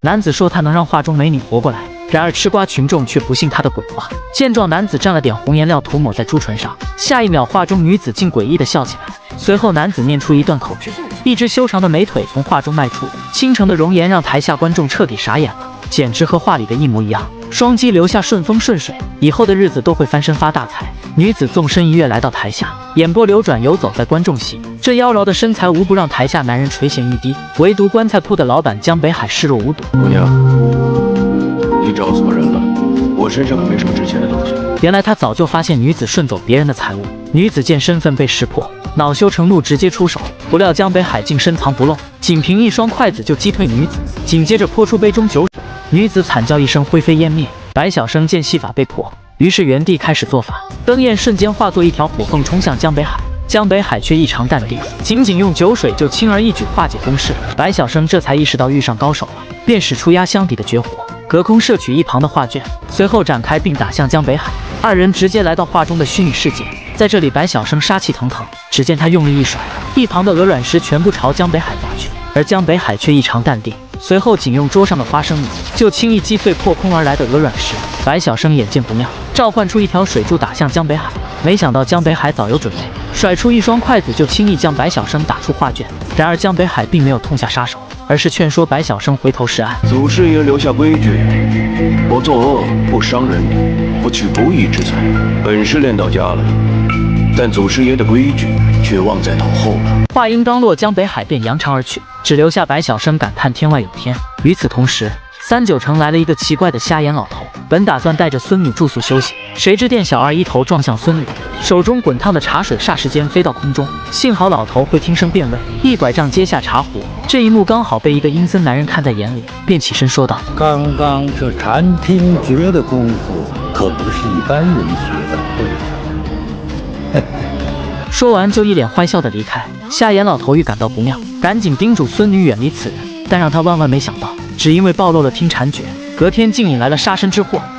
男子说他能让画中美女活过来，然而吃瓜群众却不信他的鬼话。见状，男子蘸了点红颜料涂抹在朱唇上，下一秒画中女子竟诡异地笑起来。随后男子念出一段口诀，一只修长的美腿从画中迈出，倾城的容颜让台下观众彻底傻眼了，简直和画里的一模一样。双击留下顺风顺水，以后的日子都会翻身发大财。女子纵身一跃来到台下，眼波流转游走在观众席，这妖娆的身材无不让台下男人垂涎欲滴，唯独棺材铺的老板江北海视若无睹。 姑娘，你找错人了，我身上可没什么值钱的东西。 原来他早就发现女子顺走别人的财物，女子见身份被识破，恼羞成怒，直接出手。不料江北海竟深藏不露，仅凭一双筷子就击退女子，紧接着泼出杯中酒水，女子惨叫一声，灰飞烟灭。白晓生见戏法被破，于是原地开始做法，灯焰瞬间化作一条火凤冲向江北海。江北海却异常淡定，仅仅用酒水就轻而易举化解攻势。白晓生这才意识到遇上高手了，便使出压箱底的绝活，隔空摄取一旁的画卷，随后展开并打向江北海。二人直接来到画中的虚拟世界，在这里白晓生杀气腾腾，只见他用力一甩，一旁的鹅卵石全部朝江北海砸去，而江北海却异常淡定，随后仅用桌上的花生米就轻易击碎破空而来的鹅卵石。白晓生眼见不妙，召唤出一条水柱打向江北海，没想到江北海早有准备，甩出一双筷子就轻易将白晓生打出画卷。然而江北海并没有痛下杀手，而是劝说白晓生回头是岸。 祖师爷留下规矩，不作恶，不伤人，不取不义之财。本是练到家了，但祖师爷的规矩却忘在脑后了。 话音刚落，江北海便扬长而去，只留下白晓生感叹天外有天。与此同时，39城来了一个奇怪的瞎眼老头，本打算带着孙女住宿休息，谁知店小二一头撞向孙女，手中滚烫的茶水霎时间飞到空中。幸好老头会听声辨位，一拐杖接下茶壶。这一幕刚好被一个阴森男人看在眼里，便起身说道：“ 刚刚这禅听诀的功夫，可不是一般人学的会。” 说完就一脸坏笑的离开。瞎眼老头预感到不妙，赶紧叮嘱孙女远离此人，但让他万万没想到，只因为暴露了听禅诀，隔天竟引来了杀身之祸。